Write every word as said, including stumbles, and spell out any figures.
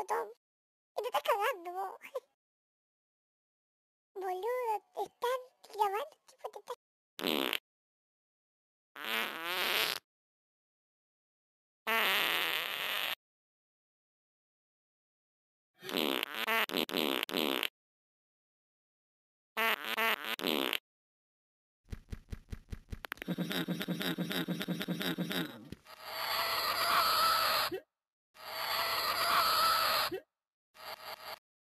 Tom. E ti sta cagando, mo. Boludo, te están grabando, tipo, te están...